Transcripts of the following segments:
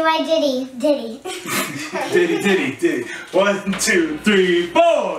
Wah Diddy Diddy. Diddy Diddy Diddy. 1, 2, 3, 4.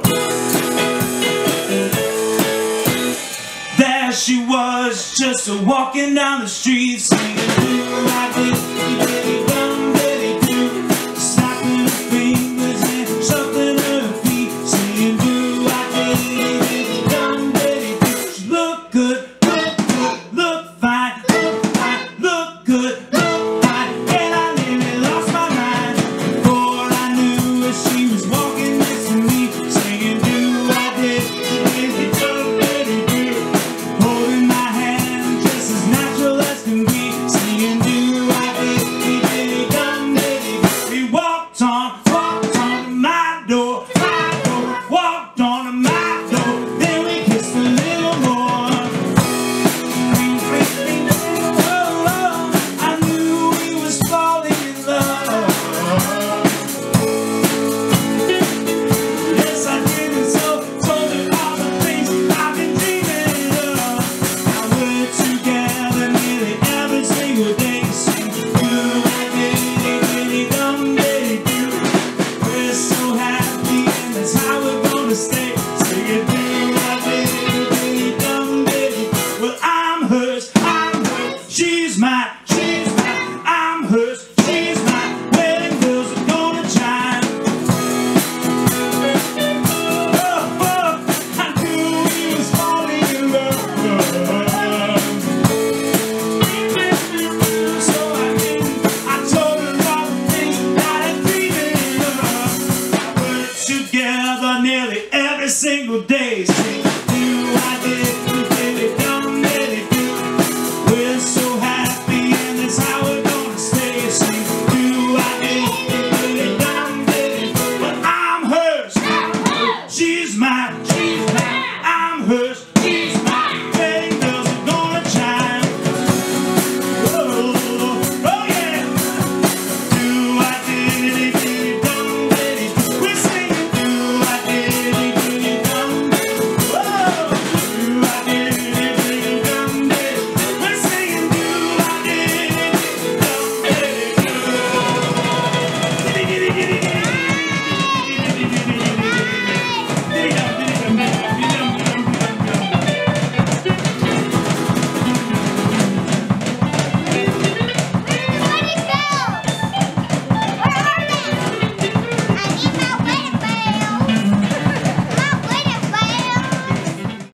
There she was, just walking down the street, singing Wah Diddy Diddy Dum Diddy Doo, snapping her fingers and shuffling her feet, singing Wah Diddy Diddy Dum Diddy Doo. She looked good, look fine, look good, look fine, and I nearly lost my mind. Before I knew it, she was walking next to me, singing Wah Diddy Diddy Dum Diddy Doo, holding my hand just as natural as can be, singing Wah Diddy Diddy Dum Diddy Doo. We walked on to my door, walked on to my door, then we kissed a little more. I knew we was falling in love. Yes, I did, and so told her all the things I've been dreaming of. Now we're together nearly every single day, singing Wah Diddy Diddy Dum Diddy Doo. We're so happy, and that's how we're gonna stay, singing Wah Diddy Diddy Dum Diddy Doo. Well, I'm hers, she's mine.